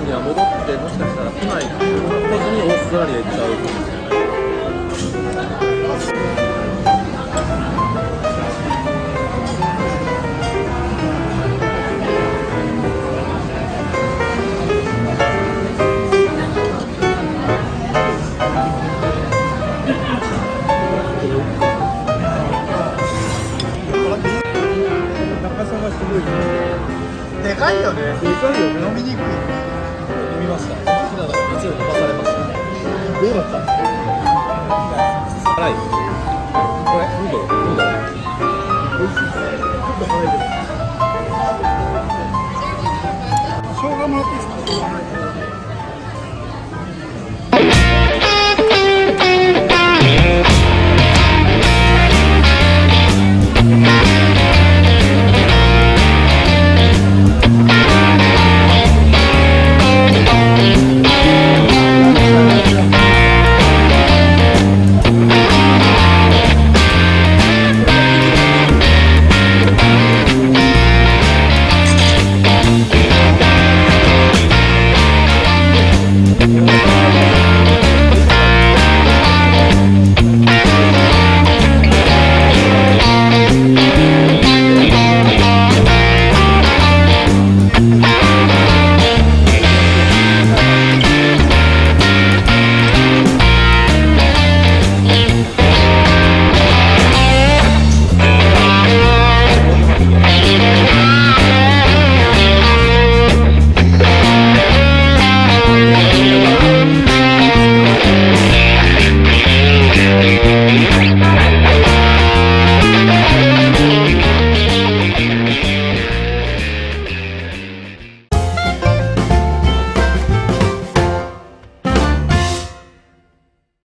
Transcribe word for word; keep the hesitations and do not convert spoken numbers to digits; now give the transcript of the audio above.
には戻ってもしかしたら来ない来ずにオーストラリア行っちゃうかもしれない。 でかいよね。 でかいよね。 飲みにくい。 飲みました。好きなのがいつも飲まされました。どうだった？辛い。これ、どうだろう？どうだろう？美味しい。ちょっと辛いけど。 生姜もらっていいですか？